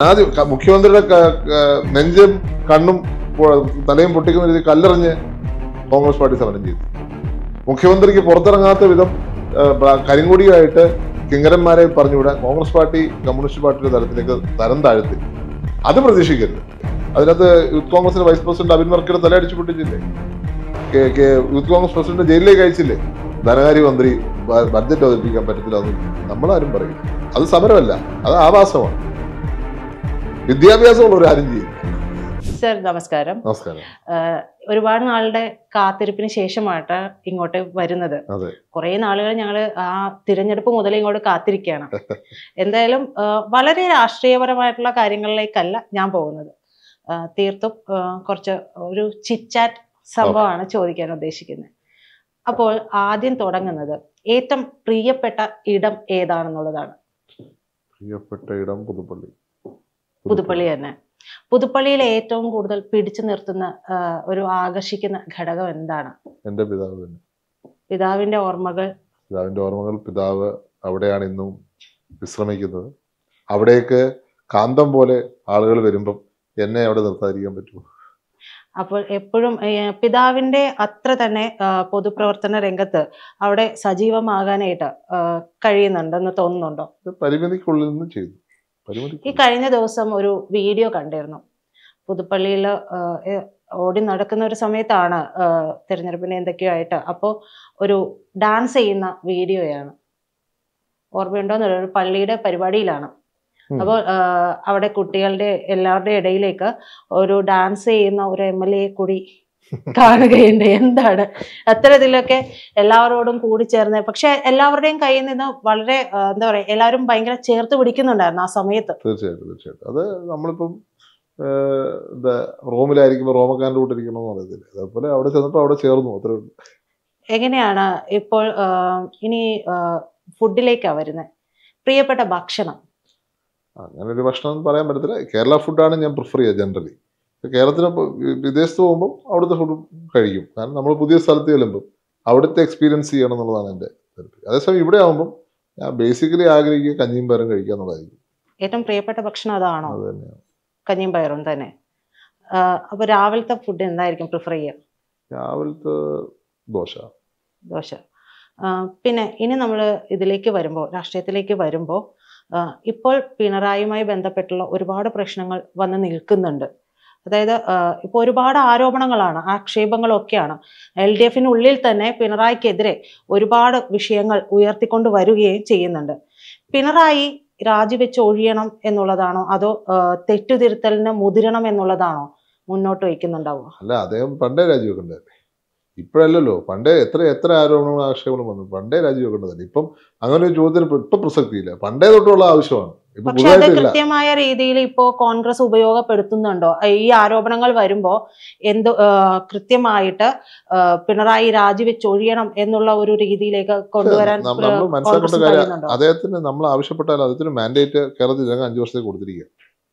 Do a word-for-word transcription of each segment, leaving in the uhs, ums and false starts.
ആദ്യം മുഖ്യമന്ത്രിയുടെ നെഞ്ചും കണ്ണും തലയും പൊട്ടിക്കുന്ന രീതി കല്ലെറിഞ്ഞ് കോൺഗ്രസ് പാർട്ടി സമരം ചെയ്തു. മുഖ്യമന്ത്രിക്ക് പുറത്തിറങ്ങാത്ത വിധം കരിങ്കൊടിയായിട്ട് കിങ്കരന്മാരെ പറഞ്ഞുവിടാൻ കോൺഗ്രസ് പാർട്ടി കമ്മ്യൂണിസ്റ്റ് പാർട്ടിയുടെ തലത്തിലേക്ക് തരം താഴ്ത്തി. അത് പ്രതീക്ഷിക്കരുത്. അതിനകത്ത് യൂത്ത് കോൺഗ്രസിന്റെ വൈസ് പ്രസിഡന്റ് അബിൻ വർക്കിയുടെ തലയടിച്ചു പൊട്ടിച്ചില്ലേ? യൂത്ത് കോൺഗ്രസ് പ്രസിഡന്റ് ജയിലിലേക്ക് അയച്ചില്ലേ? ധനകാര്യ മന്ത്രി ബഡ്ജറ്റ് അവതരിപ്പിക്കാൻ പറ്റത്തില്ല എന്ന് നമ്മളാരും പറയും. അത് സമരമല്ല, അത് ആവാസമാണ്. വിദ്യാഭ്യാസമുള്ള ഒരു ആരും ചെയ്യും. സർ നമസ്കാരം. നമസ്കാരം. ഒരുപാട് നാളുടെ കാത്തിരിപ്പിന് ശേഷമായിട്ട് ഇങ്ങോട്ട് വരുന്നത്. കുറെ നാളുകൾ ഞങ്ങള് ആ തിരഞ്ഞെടുപ്പ് മുതൽ ഇങ്ങോട്ട് കാത്തിരിക്കുകയാണ്. എന്തായാലും വളരെ രാഷ്ട്രീയപരമായിട്ടുള്ള കാര്യങ്ങളിലേക്കല്ല ഞാൻ പോകുന്നത്. തീർത്തും കുറച്ച് ഒരു ചിറ്റാറ്റ് സംഭവമാണ് ചോദിക്കാൻ ഉദ്ദേശിക്കുന്നത്. അപ്പോൾ ആദ്യം തുടങ്ങുന്നത് ഏറ്റവും പ്രിയപ്പെട്ട ഇടം ഏതാണെന്നുള്ളതാണ്. പ്രിയപ്പെട്ട ഇടം പുതുപ്പള്ളി. പുതുപ്പള്ളി തന്നെ. പുതുപ്പള്ളിയിലെ ഏറ്റവും കൂടുതൽ പിടിച്ചു നിർത്തുന്ന ഒരു ആകർഷിക്കുന്ന ഘടകം എന്താണ്? എന്റെ പിതാവ് തന്നെ. പിതാവിന്റെ ഓർമ്മകൾ. പിതാവിന്റെ ഓർമ്മകൾ. പിതാവ് അവിടെയാണ് ഇന്നും വിശ്രമിക്കുന്നത്. അവിടേക്ക് കാന്തം പോലെ ആളുകൾ വരുമ്പം എന്നെ അവിടെ നിർത്താതിരിക്കാൻ പറ്റുമോ? അപ്പോൾ എപ്പോഴും പിതാവിന്റെ അത്ര തന്നെ പൊതുപ്രവർത്തന രംഗത്ത് അവിടെ സജീവമാകാനായിട്ട് കഴിയുന്നുണ്ടെന്ന് തോന്നുന്നുണ്ടോ? പരിമിതിക്കുള്ളിൽ നിന്ന് ചെയ്തു. ഈ കഴിഞ്ഞ ദിവസം ഒരു വീഡിയോ കണ്ടിരുന്നു. പുതുപ്പള്ളിയിൽ ഓടി നടക്കുന്ന ഒരു സമയത്താണ് തിരഞ്ഞെടുപ്പിന് എന്തൊക്കെയോ ആയിട്ട്. അപ്പോൾ ഒരു ഡാൻസ് ചെയ്യുന്ന വീഡിയോയാണ്. ഓർമ്മയുണ്ടോന്ന് ഒരു പള്ളിയുടെ പരിപാടിയിലാണ്. അപ്പോൾ അവിടെ കുട്ടികളുടെ എല്ലാവരുടെ ഇടയിലേക്ക് ഒരു ഡാൻസ് ചെയ്യുന്ന ഒരു എം എൽ എ കൂടി കാണുകയുണ്ട്. എന്താണ് അത്തരത്തിലൊക്കെ എല്ലാവരോടും കൂടി ചേർന്ന്, പക്ഷെ എല്ലാവരുടെയും കയ്യിൽ നിന്ന് വളരെ എന്താ പറയാ, എല്ലാവരും ഭയങ്കര ചേർത്ത് പിടിക്കുന്നുണ്ടായിരുന്നു ആ സമയത്ത്. തീർച്ചയായിട്ടും തീർച്ചയായിട്ടും അത് നമ്മളിപ്പം എന്താ റോമിലായിരിക്കുമ്പോൾ റോമക്കാരൻ്റെ കൂട്ടിരിക്കണമെന്ന് പറയത്തില്ല, അതേപോലെ അവിടെ ചെന്നപ്പോൾ അവിടെ ചേർന്നു, അത്രേ ഉള്ളൂ. എങ്ങനെയാണ് ഇപ്പോൾ ഇനി ഫുഡിലേക്കാണ് വരുന്നത്? പ്രിയപ്പെട്ട ഭക്ഷണം അങ്ങനെ ഒരു ഭക്ഷണം പറയാൻ പറ്റത്തില്ല. കേരള ഫുഡാണ് ഞാൻ പ്രിഫർ ചെയ്യുക ജനറലി. കേരളത്തിന് വിദേശത്ത് പോകുമ്പോൾ അവിടുത്തെ ഫുഡ് കഴിക്കും. കാരണം നമ്മൾ പുതിയ സ്ഥലത്ത് ചെല്ലുമ്പോൾ അവിടുത്തെ എക്സ്പീരിയൻസ് ചെയ്യണം എന്നുള്ളതാണ് എൻ്റെ താല്പര്യം. അതേസമയം ഇവിടെ ആകുമ്പോൾ ഞാൻ ബേസിക്കലി ആഗ്രഹിക്കുക കഞ്ഞിയും പയറും കഴിക്കുക എന്നുള്ളതായിരിക്കും. ഏറ്റവും പ്രിയപ്പെട്ട ഭക്ഷണം അതാണോ? അത് തന്നെയാണ്, കഞ്ഞിയും പയറും തന്നെ. അപ്പോൾ രാവിലത്തെ ഫുഡ് എന്തായിരിക്കും പ്രിഫർ ചെയ്യുക? രാവിലത്തെ ദോശ. ദോശ. പിന്നെ ഇനി നമ്മൾ ഇതിലേക്ക് വരുമ്പോൾ, രാഷ്ട്രീയത്തിലേക്ക് വരുമ്പോൾ, ഇപ്പോൾ പിണറായിയുമായി ബന്ധപ്പെട്ടുള്ള ഒരുപാട് പ്രശ്നങ്ങൾ വന്ന് നിൽക്കുന്നുണ്ട്. അതായത് ഇപ്പോൾ ഒരുപാട് ആരോപണങ്ങളാണ്, ആക്ഷേപങ്ങളൊക്കെയാണ്. എൽ ഡി എഫിനുള്ളിൽ തന്നെ പിണറായിക്കെതിരെ ഒരുപാട് വിഷയങ്ങൾ ഉയർത്തിക്കൊണ്ട് വരികയും ചെയ്യുന്നുണ്ട്. പിണറായി രാജിവെച്ച് ഒഴിയണം എന്നുള്ളതാണോ അതോ തെറ്റുതിരുത്തലിന് മുതിരണം എന്നുള്ളതാണോ മുന്നോട്ട് വയ്ക്കുന്നുണ്ടാവുക? അല്ല, അദ്ദേഹം പണ്ടേ രാജിവെക്കണ്ടേ, ഇപ്പോഴല്ലല്ലോ. പണ്ടേ എത്ര എത്ര ആരോപണങ്ങളും ആക്ഷേപങ്ങളും വന്നു. പണ്ടേ രാജിവെക്കേണ്ടതല്ലേ. ഇപ്പം അങ്ങനെ ഒരു ചോദ്യത്തിന് ഇപ്പൊ പ്രസക്തിയില്ല. പണ്ടേ തൊട്ടുള്ള ആവശ്യമാണ്. പക്ഷെ അത് കൃത്യമായ രീതിയിൽ ഇപ്പോ കോൺഗ്രസ് ഉപയോഗപ്പെടുത്തുന്നുണ്ടോ? ഈ ആരോപണങ്ങൾ വരുമ്പോ എന്ത് കൃത്യമായിട്ട് പിണറായി രാജിവെച്ച് ഒഴിയണം എന്നുള്ള ഒരു രീതിയിലേക്ക് കൊണ്ടുവരാൻ നമ്മൾ മനസ്സിലാക്കേണ്ട കാര്യം, അദ്ദേഹത്തിന് നമ്മൾ ആവശ്യപ്പെട്ടാൽ അദ്ദേഹത്തിന് മാൻഡേറ്റ് കേരളത്തിൽ ജനങ്ങൾ അഞ്ചു വർഷത്തേക്ക് കൊടുത്തിരിക്കുക.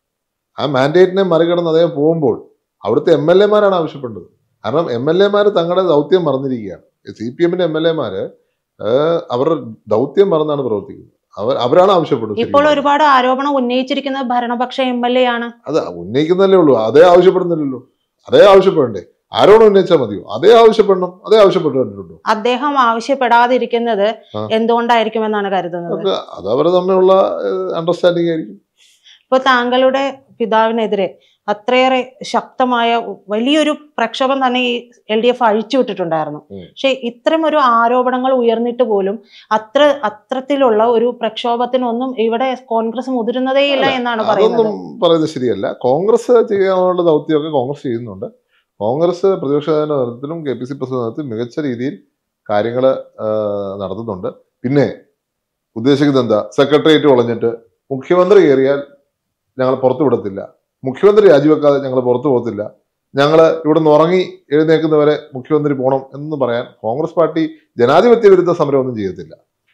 ആ മാൻഡേറ്റിനെ മറികടന്ന് അദ്ദേഹം പോകുമ്പോൾ അവിടുത്തെ എം എൽ എമാരാണ് ആവശ്യപ്പെട്ടത്. കാരണം എം എൽ എമാര് തങ്ങളുടെ ദൗത്യം മറന്നിരിക്കുകയാണ്. സി പി എമ്മിന്റെ എം എൽ എമാര് അവരുടെ ദൗത്യം മറന്നാണ് പ്രവർത്തിക്കുന്നത്. അവർ അവരാണ് ആവശ്യപ്പെടുന്നത്. ഇപ്പോൾ ഒരുപാട് ആരോപണം ഉന്നയിച്ചിരിക്കുന്നത് ഭരണപക്ഷ എം എൽ എ ആണ്. അത് ഉന്നയിക്കുന്നതല്ലേ ഉള്ളൂ, അതേ ആവശ്യപ്പെടുന്നില്ലല്ലോ. അതേ ആവശ്യപ്പെടണ്ടേ? ആരോപണം ഉന്നയിച്ചാൽ മതിയോ? അതേ ആവശ്യപ്പെടണം. അതേ ആവശ്യപ്പെട്ടിട്ടുണ്ടോ? അദ്ദേഹം ആവശ്യപ്പെടാതിരിക്കുന്നത് എന്തുകൊണ്ടായിരിക്കും എന്നാണ് കരുതുന്നത്? അത് അവർ തമ്മിലുള്ള അണ്ടർസ്റ്റാൻഡിങ് ആയിരിക്കും. ഇപ്പൊ താങ്കളുടെ പിതാവിനെതിരെ അത്രയേറെ ശക്തമായ വലിയൊരു പ്രക്ഷോഭം തന്നെ ഈ എൽ ഡി എഫ് അഴിച്ചുവിട്ടിട്ടുണ്ടായിരുന്നു. പക്ഷെ ഇത്തരം ഒരു ആരോപണങ്ങൾ ഉയർന്നിട്ട് പോലും അത്ര അത്രത്തിലുള്ള ഒരു പ്രക്ഷോഭത്തിനൊന്നും ഇവിടെ കോൺഗ്രസ് മുതിരുന്നതേ ഇല്ല എന്നാണ് പറയുന്നത്. പറയുന്നത് ശരിയല്ല. കോൺഗ്രസ് ചെയ്യാനുള്ള ദൗത്യമൊക്കെ കോൺഗ്രസ് ചെയ്യുന്നുണ്ട്. കോൺഗ്രസ് പ്രതിപക്ഷ നേതൃത്വത്തിലും കെ പി സി പ്രസിഡന്റ് നേതൃത്വത്തിലും മികച്ച രീതിയിൽ കാര്യങ്ങൾ നടത്തുന്നുണ്ട്. പിന്നെ ഉദ്ദേശിക്കുന്നത് എന്താ? സെക്രട്ടേറിയറ്റ് വളഞ്ഞിട്ട് മുഖ്യമന്ത്രി കയറിയാൽ ഞങ്ങൾ പുറത്തു വിടത്തില്ല, മുഖ്യമന്ത്രി രാജിവെക്കാതെ ഞങ്ങൾ പുറത്തു പോകത്തില്ല, ഞങ്ങൾ ഇവിടെ നിന്ന് ഉറങ്ങി എഴുന്നേക്കുന്നവരെ മുഖ്യമന്ത്രി പോകണം എന്ന് പറയാൻ കോൺഗ്രസ് പാർട്ടി ജനാധിപത്യ വിരുദ്ധ സമരമൊന്നും ചെയ്യത്തില്ല.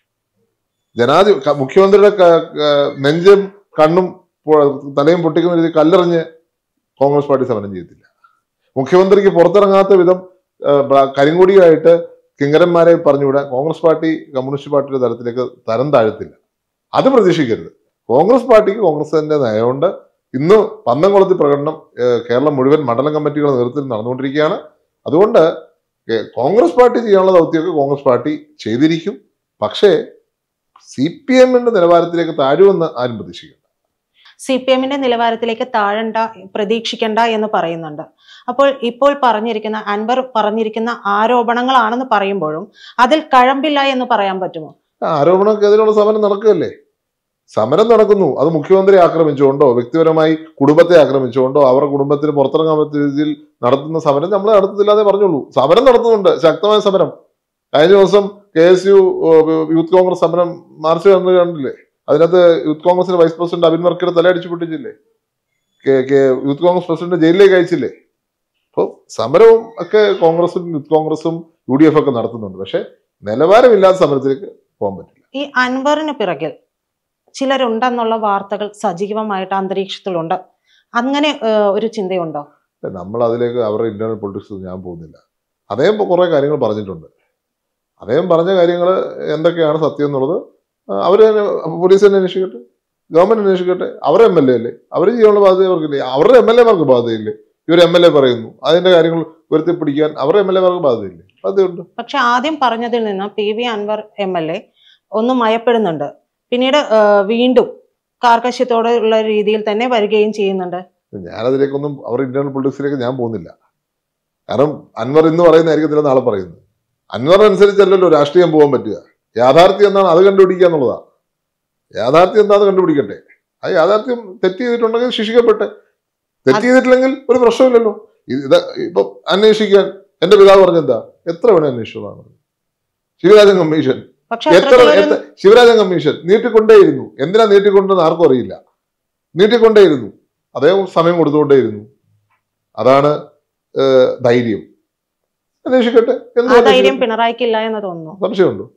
ജനാധി മുഖ്യമന്ത്രിയുടെ നെഞ്ചും കണ്ണും തലയും പൊട്ടിക്കുന്ന രീതി കല്ലെറിഞ്ഞ് കോൺഗ്രസ് പാർട്ടി സമരം ചെയ്യത്തില്ല. മുഖ്യമന്ത്രിക്ക് പുറത്തിറങ്ങാത്ത വിധം കരിങ്കൊടിയായിട്ട് കിങ്കരന്മാരെ പറഞ്ഞുവിടാൻ കോൺഗ്രസ് പാർട്ടി കമ്മ്യൂണിസ്റ്റ് പാർട്ടിയുടെ തലത്തിലേക്ക് തരം താഴ്ത്തില്ല. അത് പ്രതീക്ഷിക്കരുത്. കോൺഗ്രസ് പാർട്ടിക്ക് കോൺഗ്രസിന്റെ നയമുണ്ട്. ഇന്ന് പന്തംകുളത്ത് പ്രകടനം കേരളം മുഴുവൻ മണ്ഡലം കമ്മിറ്റികളുടെ നേതൃത്വത്തിൽ നടന്നുകൊണ്ടിരിക്കുകയാണ്. അതുകൊണ്ട് കോൺഗ്രസ് പാർട്ടി ചെയ്യാനുള്ള ദൗത്യമൊക്കെ കോൺഗ്രസ് പാർട്ടി ചെയ്തിരിക്കും. പക്ഷേ സി പി എമ്മിന്റെ നിലവാരത്തിലേക്ക് താഴുമെന്ന് ആരും പ്രതീക്ഷിക്കുന്നു. സി പി എമ്മിന്റെ നിലവാരത്തിലേക്ക് താഴണ്ട പ്രതീക്ഷിക്കണ്ട എന്ന് പറയുന്നുണ്ട്. അപ്പോൾ ഇപ്പോൾ പറഞ്ഞിരിക്കുന്ന അൻവർ പറഞ്ഞിരിക്കുന്ന ആരോപണങ്ങളാണെന്ന് പറയുമ്പോഴും അതിൽ കഴമ്പില്ല എന്ന് പറയാൻ പറ്റുമോ? ആരോപണക്കെതിരെയുള്ള സമരം നടക്കുകയല്ലേ. സമരം നടക്കുന്നു. അത് മുഖ്യമന്ത്രി ആക്രമിച്ചുകൊണ്ടോ വ്യക്തിപരമായി കുടുംബത്തെ ആക്രമിച്ചുകൊണ്ടോ അവരുടെ കുടുംബത്തിന് പുറത്തിറങ്ങാൻ പറ്റിയ രീതിയിൽ നടത്തുന്ന സമരം നമ്മൾ നടത്തത്തില്ലാതെ പറഞ്ഞുള്ളൂ. സമരം നടത്തുന്നുണ്ട്, ശക്തമായ സമരം. കഴിഞ്ഞ ദിവസം K S U youth Congress സമരം മാർച്ച് കണ്ടില്ലേ? അതിനകത്ത് യൂത്ത് കോൺഗ്രസിന്റെ വൈസ് പ്രസിഡന്റ് അബിൻ വർക്കിയുടെ തലയടിച്ചു പൊട്ടിച്ചില്ലേ? യൂത്ത് കോൺഗ്രസ് പ്രസിഡന്റ് ജയിലിലേക്ക് അയച്ചില്ലേ? അപ്പോൾ സമരവും ഒക്കെ കോൺഗ്രസും യൂത്ത് കോൺഗ്രസും യു ഡി എഫ് ഒക്കെ നടത്തുന്നുണ്ട്. പക്ഷെ നിലവാരമില്ലാത്ത സമരത്തിലേക്ക് പോകാൻ പറ്റില്ല. ഈ അൻവറിന് പിറകിൽ ചിലരുണ്ടെന്നുള്ള വാർത്തകൾ സജീവമായിട്ട് അന്തരീക്ഷത്തിലുണ്ട്. അങ്ങനെ ഒരു ചിന്തയുണ്ടോ? നമ്മൾ അതിലേക്ക് അവരുടെ ഇന്റേണൽ പൊളിറ്റിക്സ് ഞാൻ പോകുന്നില്ല. അദ്ദേഹം കുറെ കാര്യങ്ങൾ പറഞ്ഞിട്ടുണ്ട്. അദ്ദേഹം പറഞ്ഞ കാര്യങ്ങൾ എന്തൊക്കെയാണ് സത്യം എന്നുള്ളത് അവർ തന്നെ പോലീസ് തന്നെ അന്വേഷിക്കട്ടെ, ഗവൺമെന്റ് അന്വേഷിക്കട്ടെ. അവരുടെ എം എൽ എ അല്ലേ, അവർ ചെയ്യാനുള്ള ബാധ്യത അവർക്കില്ലേ? അവരുടെ എം എൽ എമാർക്ക് ബാധ്യതയില്ലേ? ഇവർ എം എൽ എ പറയുന്നു, അതിന്റെ കാര്യങ്ങൾ ഉയർത്തിപ്പിടിക്കാൻ അവരുടെ എം എൽ എമാർക്ക് ബാധ്യതയില്ലേ? ബാധ്യതയുണ്ട്. പക്ഷെ ആദ്യം പറഞ്ഞതിൽ നിന്ന് P V Anvar M L A ഒന്ന് മയപ്പെടുന്നുണ്ട്, പിന്നീട് വീണ്ടും കാർക്കശ്യത്തോടുള്ള രീതിയിൽ തന്നെ വരികയും ചെയ്യുന്നുണ്ട്. ഞാനതിലേക്കൊന്നും അവർ ഇന്റേണൽ പൊളിറ്റിക്സിലേക്ക് ഞാൻ പോകുന്നില്ല. കാരണം അൻവർ ഇന്ന് പറയുന്നതായിരിക്കത്തില്ല നാളെ പറയുന്നത്. അൻവർ അനുസരിച്ചല്ലല്ലോ രാഷ്ട്രീയം പോകാൻ പറ്റുക. യാഥാർത്ഥ്യം എന്താണ് അത് കണ്ടുപിടിക്കുക എന്നുള്ളതാ. യാഥാർത്ഥ്യം എന്താണെന്ന് കണ്ടുപിടിക്കട്ടെ. ആ യാഥാർത്ഥ്യം തെറ്റ് ചെയ്തിട്ടുണ്ടെങ്കിൽ ശിക്ഷിക്കട്ടെ. തെറ്റ് ചെയ്തിട്ടില്ലെങ്കിൽ ഒരു പ്രശ്നമില്ലല്ലോ. ഇത് ഇപ്പൊ അന്വേഷിക്കാൻ എന്റെ പിതാവ് പറഞ്ഞെന്താ, എത്ര വേണേ അന്വേഷിച്ചതാണ്. ശിവരാജൻ കമ്മീഷൻ എത്ര ശിവരാജൻ കമ്മീഷൻ നീട്ടിക്കൊണ്ടേയിരുന്നു. എന്തിനാ നീട്ടിക്കൊണ്ടെന്ന് ആർക്കും അറിയില്ല. നീട്ടിക്കൊണ്ടേയിരുന്നു. അദ്ദേഹം സമയം കൊടുത്തുകൊണ്ടേയിരുന്നു. അതാണ് ധൈര്യം. അന്വേഷിക്കട്ടെ. ധൈര്യം പിണറായിക്കില്ല എന്ന് തോന്നുന്നു. സംശയമുണ്ടോ?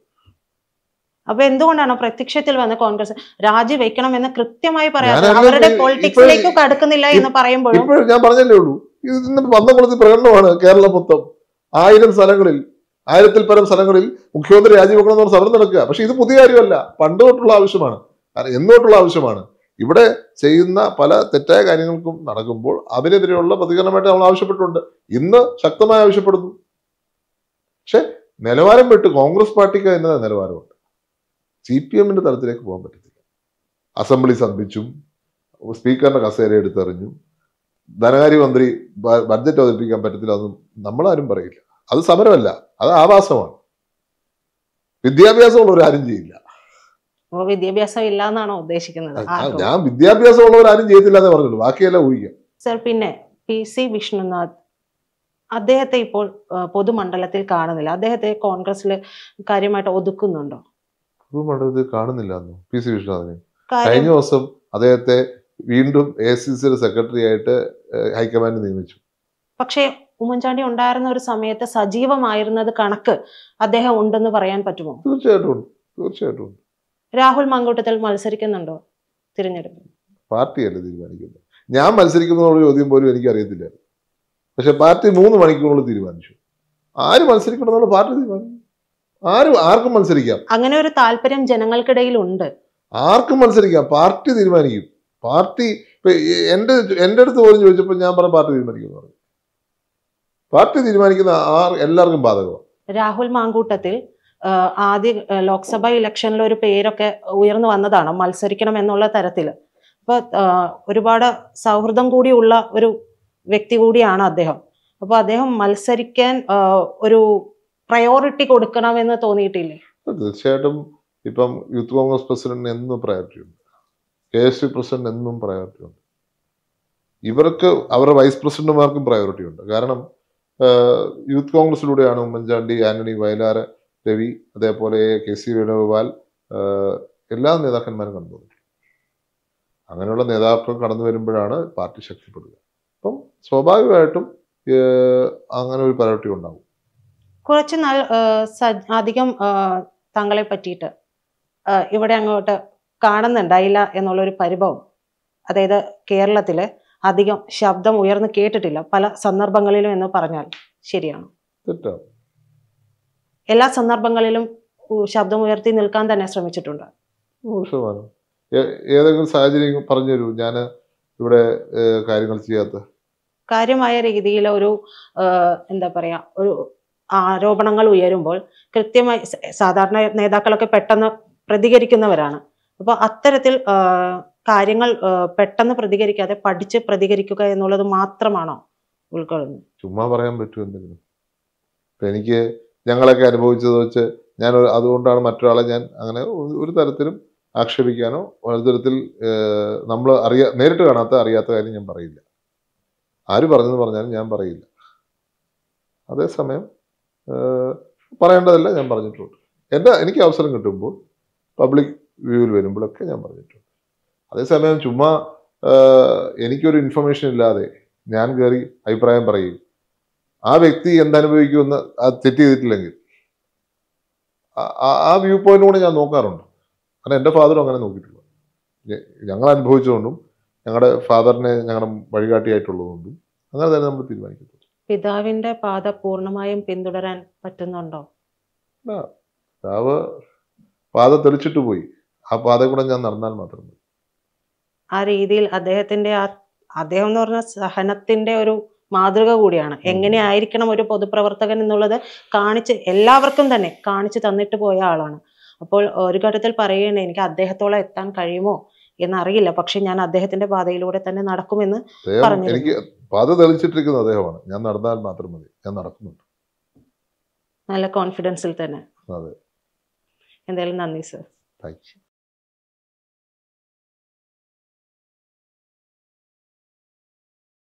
അപ്പൊ എന്തുകൊണ്ടാണ് പ്രത്യക്ഷത്തിൽ വന്ന് കോൺഗ്രസ് രാജിവെക്കണം എന്ന് കൃത്യമായി പറയാൻ അവരുടെ പൊളിറ്റിക്സിലേക്ക് കടക്കുന്നില്ല എന്ന് പറയുമ്പോഴും? ഇപ്പോൾ ഞാൻ പറഞ്ഞല്ലേ ഉള്ളൂ, ഇതിന് പന്തംകുളത്ത് പ്രകടനമാണ് കേരളം മൊത്തം. ആയിരം സ്ഥലങ്ങളിൽ, ആയിരത്തിൽ പരം സ്ഥലങ്ങളിൽ മുഖ്യമന്ത്രി രാജിവെക്കണം എന്ന് പറഞ്ഞ സമരം നടക്കുക. പക്ഷെ ഇത് പുതിയ കാര്യമല്ല, പണ്ട് തൊട്ടുള്ള ആവശ്യമാണ്, എന്നോട്ടുള്ള ആവശ്യമാണ്. ഇവിടെ ചെയ്യുന്ന പല തെറ്റായ കാര്യങ്ങൾക്കും നടക്കുമ്പോൾ അതിനെതിരെയുള്ള പ്രതികരണമായിട്ട് നമ്മൾ ആവശ്യപ്പെട്ടിട്ടുണ്ട്. ഇന്ന് ശക്തമായി ആവശ്യപ്പെടുന്നു. പക്ഷെ നിലവാരം വിട്ട് കോൺഗ്രസ് പാർട്ടിക്ക് അതിൻ്റെ നിലവാരമുണ്ട്. സി പി എമ്മിന്റെ തലത്തിലേക്ക് പോകാൻ പറ്റത്തില്ല. അസംബ്ലി സംഭിച്ചും സ്പീക്കറിന്റെ കസേര എടുത്തെറിഞ്ഞു ധനകാര്യമന്ത്രി ബഡ്ജറ്റ് അവതരിപ്പിക്കാൻ പറ്റത്തില്ല എന്നും നമ്മളാരും പറയില്ല. അത് സമരമല്ല, അത് ആവാസമാണ്. വിദ്യാഭ്യാസമുള്ളവർ ആരും ചെയ്യില്ല. വിദ്യാഭ്യാസം ഇല്ല എന്നാണോ ഉദ്ദേശിക്കുന്നത്? ഞാൻ വിദ്യാഭ്യാസമുള്ളവർ ആരും ചെയ്യത്തില്ല എന്നേ പറഞ്ഞുള്ളൂ, ബാക്കിയെല്ലാം ഊഹിക്കാം. സർ, പിന്നെ പി സി വിഷ്ണുനാഥ് അദ്ദേഹത്തെ ഇപ്പോൾ പൊതുമണ്ഡലത്തിൽ കാണുന്നില്ല. അദ്ദേഹത്തെ കോൺഗ്രസിൽ കാര്യമായിട്ട് ഒതുക്കുന്നുണ്ടോ? പൊതുമണ്ഡലത്തിൽ കാണുന്നില്ല എന്നോ പി സി വിഷ്ണുനാഥിനെ? കഴിഞ്ഞ ദിവസം അദ്ദേഹത്തെ വീണ്ടും എ സി സിയുടെ സെക്രട്ടറി ആയിട്ട് ഹൈക്കമാൻഡ് നിയമിച്ചു. പക്ഷേ ഉമ്മൻചാണ്ടി ഉണ്ടായിരുന്ന ഒരു സമയത്ത് സജീവമായിരുന്നത് കണക്ക് അദ്ദേഹം ഉണ്ടെന്ന് പറയാൻ പറ്റുമോ? തീർച്ചയായിട്ടും ഉണ്ട്, തീർച്ചയായിട്ടും ഉണ്ട്. രാഹുൽ മാങ്കൂട്ടത്തിൽ മത്സരിക്കുന്നുണ്ടോ തിരഞ്ഞെടുപ്പ്? പാർട്ടിയല്ലേ തീരുമാനിക്കുന്നത്. ഞാൻ മത്സരിക്കുന്നതോട് ചോദ്യം പോലും എനിക്ക് അറിയത്തില്ല. പക്ഷെ പാർട്ടി മൂന്ന് മണിക്കൂറിൽ തീരുമാനിച്ചു. ആര് മത്സരിക്കണം എന്നുള്ള പാർട്ടി തീരുമാനിച്ചു. ആരും ആർക്കും മത്സരിക്കാം. അങ്ങനെ ഒരു താല്പര്യം ജനങ്ങൾക്കിടയിൽ ഉണ്ട്. ആർക്കും മത്സരിക്കാം, പാർട്ടി തീരുമാനിക്കും. പാർട്ടി ഇപ്പൊ എന്റെ എന്റെ അടുത്ത് പോലും ചോദിച്ചപ്പോൾ ഞാൻ പറഞ്ഞ പാർട്ടി തീരുമാനിക്കും പറഞ്ഞു. പാർട്ടി തീരുമാനിക്കുന്ന ആർ എല്ലാവർക്കും ബാധകമാണ്. രാഹുൽ മാങ്കൂട്ടത്തിൽ ആദ്യ ലോക്സഭാ ഇലക്ഷനിൽ ഒരു പേരൊക്കെ ഉയർന്നു വന്നതാണ് മത്സരിക്കണം എന്നുള്ള തരത്തിൽ. അപ്പൊ ഒരുപാട് സൗഹൃദം കൂടിയുള്ള ഒരു വ്യക്തി കൂടിയാണ് അദ്ദേഹം. അപ്പൊ അദ്ദേഹം മത്സരിക്കാൻ ഒരു പ്രയോറിറ്റി കൊടുക്കണമെന്ന് തോന്നിയിട്ടില്ലേ? തീർച്ചയായിട്ടും. ഇപ്പം യൂത്ത് കോൺഗ്രസ് പ്രസിഡന്റിന് എന്നും പ്രയോറിറ്റി ഉണ്ട്, കെ എസ് യു പ്രസിഡന്റ് എന്നും പ്രയോറിറ്റി ഉണ്ട്. ഇവർക്ക് അവരുടെ വൈസ് പ്രസിഡന്റുമാർക്കും പ്രയോറിറ്റി ഉണ്ട്. കാരണം യൂത്ത് കോൺഗ്രസിലൂടെയാണ് ഉമ്മൻചാണ്ടി, ആന്റണി വയലാർ, രവി, അതേപോലെ കെ സി വേണുഗോപാൽ, എല്ലാ നേതാക്കന്മാരും കടന്നു വന്നിട്ടുണ്ട്. അങ്ങനെയുള്ള നേതാക്കൾ കടന്നു വരുമ്പോഴാണ് പാർട്ടി ശക്തിപ്പെടുക. അപ്പം സ്വാഭാവികമായിട്ടും അങ്ങനെ ഒരു പ്രയോറിറ്റി ഉണ്ടാവും. കുറച്ച് നാൾ അധികം താങ്കളെ പറ്റിയിട്ട് ഇവിടെ അങ്ങോട്ട് കാണുന്നുണ്ടായില്ല എന്നുള്ളൊരു പരിഭവം, അതായത് കേരളത്തില് അധികം ശബ്ദം ഉയർന്നു കേട്ടിട്ടില്ല പല സന്ദർഭങ്ങളിലും എന്ന് പറഞ്ഞാൽ ശരിയാണ്? തെറ്റാണ്. എല്ലാ സന്ദർഭങ്ങളിലും ശബ്ദം ഉയർത്തി നിൽക്കാൻ തന്നെ ശ്രമിച്ചിട്ടുണ്ട്. നൂറ് ശതമാനം. ഏതെങ്കിലും സാഹചര്യം പറഞ്ഞു തരൂ. ഞാൻ ഇവിടെ ഏഹ്, കാര്യങ്ങൾ ചെയ്യാത്ത? കാര്യമായ രീതിയിൽ ഒരു എന്താ പറയാ ഒരു ആരോപണങ്ങൾ ഉയരുമ്പോൾ കൃത്യമായി സ- സാധാരണ നേതാക്കളൊക്കെ പെട്ടെന്ന് പ്രതികരിക്കുന്നവരാണ്. അപ്പോൾ അത്തരത്തിൽ ആ, കാര്യങ്ങൾ ആ, പെട്ടെന്ന് പ്രതികരിക്കാതെ പഠിച്ച് പ്രതികരിക്കുക എന്നുള്ളത് മാത്രമാണോ ഉൾക്കൊള്ളുന്നത്? ചുമ്മാ പറയാൻ പറ്റുമോ എന്തെങ്കിലും? ഇപ്പൊ എനിക്ക് ഞങ്ങളൊക്കെ അനുഭവിച്ചത് വെച്ച് ഞാൻ ഒരു- അതുകൊണ്ടാണ് മറ്റൊരാളെ ഞാൻ അങ്ങനെ ഒരു ഒരു തരത്തിലും ആക്ഷേപിക്കാനോ ഒരു തരത്തിൽ നമ്മൾ അറിയാ നേരിട്ട് കാണാത്ത അറിയാത്ത കാര്യം ഞാൻ പറയില്ല. ആര് പറഞ്ഞെന്ന് പറഞ്ഞാലും ഞാൻ പറയില്ല. അതേസമയം ഏഹ്, പറയേണ്ടതല്ല ഞാൻ പറഞ്ഞിട്ടുണ്ട്. എൻ്റെ എനിക്ക് അവസരം കിട്ടുമ്പോൾ പബ്ലിക് വ്യൂവിൽ വരുമ്പോഴൊക്കെ ഞാൻ പറഞ്ഞിട്ടുണ്ട്. അതേസമയം ചുമ്മാ ഏഹ്, എനിക്കൊരു ഇൻഫർമേഷൻ ഇല്ലാതെ ഞാൻ കയറി അഭിപ്രായം പറയും, ആ വ്യക്തി എന്തനുഭവിക്കുമെന്ന് അത് തെറ്റ് ചെയ്തിട്ടില്ലെങ്കിൽ ആ- ആ- ആ വ്യൂ പോയിന്റ് കൂടെ ഞാൻ നോക്കാറുണ്ട്. കാരണം എൻ്റെ ഫാദറും അങ്ങനെ നോക്കിയിട്ടില്ല. ഞ- ഞങ്ങൾ അനുഭവിച്ചുകൊണ്ടും ഞങ്ങളുടെ ഫാദറിനെ ഞങ്ങളുടെ വഴികാട്ടിയായിട്ടുള്ളതുകൊണ്ടും അങ്ങനെ തന്നെ നമ്മൾ തീരുമാനിക്കത്തുള്ളൂ. പിതാവിന്റെ പാത പൂർണ്ണമായും പിന്തുടരാൻ പറ്റുന്നുണ്ടോ? പിതാവ് പാത തെളിച്ചിട്ട് പോയി, ആ പാത കൂടെ ഞാൻ നടന്നാൽ മാത്രം മതി. ആ രീതിയിൽ അദ്ദേഹത്തിന്റെ ആ അദ്ദേഹം എന്ന് പറഞ്ഞ സഹനത്തിന്റെ ഒരു മാതൃക കൂടിയാണ്. എങ്ങനെയായിരിക്കണം ഒരു പൊതുപ്രവർത്തകൻ എന്നുള്ളത് കാണിച്ച് എല്ലാവർക്കും തന്നെ കാണിച്ചു തന്നിട്ട് പോയ ആളാണ്. അപ്പോൾ ഒരു ഘട്ടത്തിൽ പറയുകയാണ്, എനിക്ക് അദ്ദേഹത്തോളം എത്താൻ കഴിയുമോ എന്നറിയില്ല, പക്ഷെ ഞാൻ അദ്ദേഹത്തിന്റെ പാതയിലൂടെ തന്നെ നടക്കുമെന്ന് അദ്ദേഹം പറഞ്ഞിരുന്നു. എനിക്ക് പാത തെളിച്ചിട്ടിരിക്കുന്നത് അദ്ദേഹമാണ്. ഞാൻ നടന്നാൽ മാത്രം മതി, ഞാൻ നടക്കുന്നുണ്ട്. നല്ല കോൺഫിഡൻസിൽ തന്നെ. അതെ, എന്തായാലും നന്ദി സർ. Thank you.